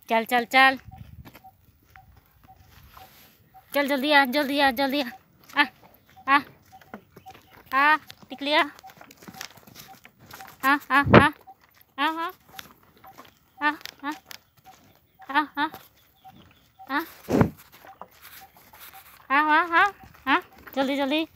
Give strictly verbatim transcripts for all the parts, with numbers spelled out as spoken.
चल चल चल चल जल्दी आ जल्दी आ जल्दी आ आ आ आ टिकली आ आ आ आ आ आ आ आ आ आ हाँ हाँ हाँ हाँ जल्दी जल्दी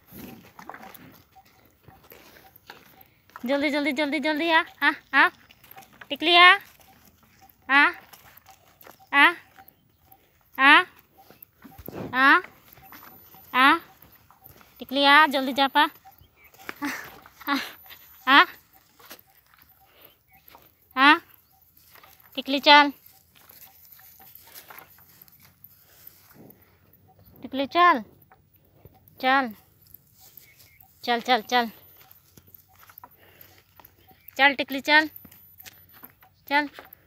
जल्दी जल्दी जल्दी जल्दी आ आ आ टिकली आ आ आ आ आ आ टिकली आ जल्दी जा पा आ आ आ टिकली चल टिकली चल चल चल चल चल चल टिकली चल चल